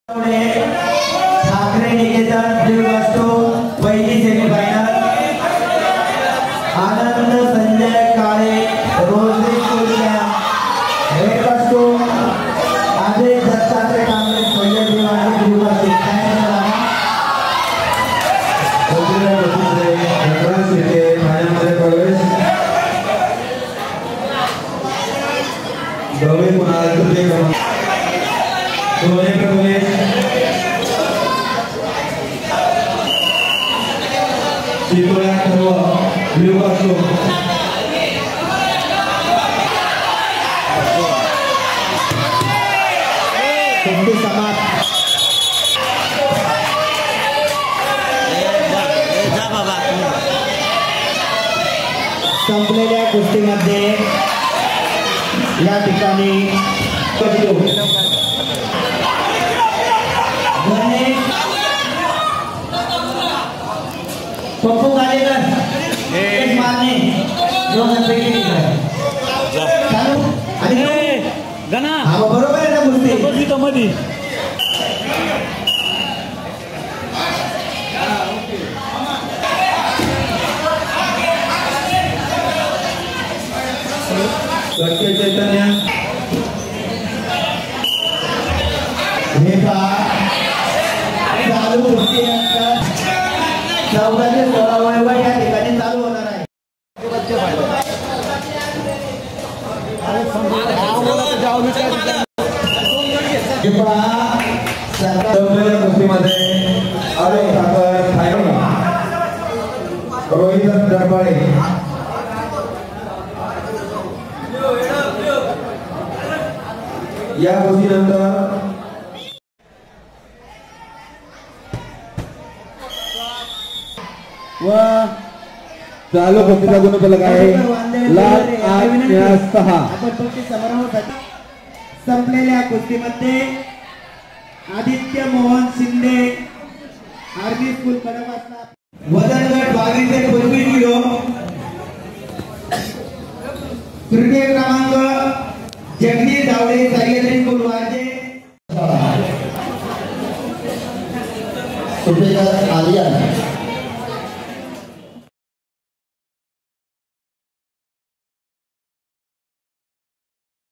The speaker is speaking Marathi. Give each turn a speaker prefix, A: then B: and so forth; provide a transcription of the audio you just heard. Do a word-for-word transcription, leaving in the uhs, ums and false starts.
A: ठाकरे निकेतन ब्ल्यू वस्तू पहिली सेमीफायनल आनंद संजय काळे रोजरी स्कूलच्या रेड वस्तू आधी दत्तात्रय कांबळे पहिल्या दिवशी ब्ल्यू वस्तू
B: दोघे पुन्हा तृतीय क्रमांक दोन्ही प्रवेश चितोळ्या सर्व ब्ल्यू वस्तू
A: कुस्ती समाप्त संपलेल्या कुस्तीमध्ये या ठिकाणी पप्पू गालेकर एक मारणे दोघांपैकी चालू आणि
C: गणा
A: हा बरोबर आहे ना कुस्ती
C: मध्ये
B: सत्य चैतन्य
A: हे पहा चालू कुस्तीनंतर चौदा ते सोळा वय या ठिकाणी चालू होणार आहे हे पहा
B: संपलेल्या कुस्तीमध्ये अरे ठाकर फायनल रोहित दरबारे या गोष्टीनंतर व चालू कुस्तीचा गुणफलक आहे लाल आठ सहा
A: संपलेल्या कुस्तीमध्ये आदित्य मोहन शिंदे आर्मी स्कूल खडकवासला वजन गट बावीस ते पंचवीस किलो तृतीय क्रमांक जगदीश धावडे सह्याद्री स्कूल वाजे
D: सुपेदार आलिया